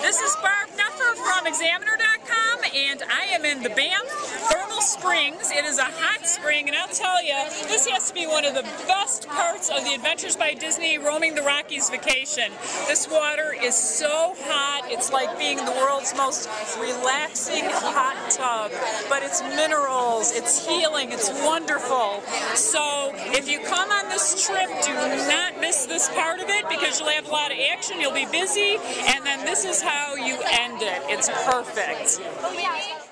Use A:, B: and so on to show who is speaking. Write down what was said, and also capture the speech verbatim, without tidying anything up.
A: This is Barb from Examiner dot com, and I am in the Banff Thermal Springs. It is a hot spring, and I'll tell you, this has to be one of the best parts of the Adventures by Disney Roaming the Rockies vacation. This water is so hot, it's like being in the world's most relaxing hot tub, but it's minerals, it's healing, it's wonderful. So if you come on this trip, do not miss this part of it, because you'll have a lot of action, you'll be busy, and then this is how you end it. It's perfect.
B: Oh, yeah.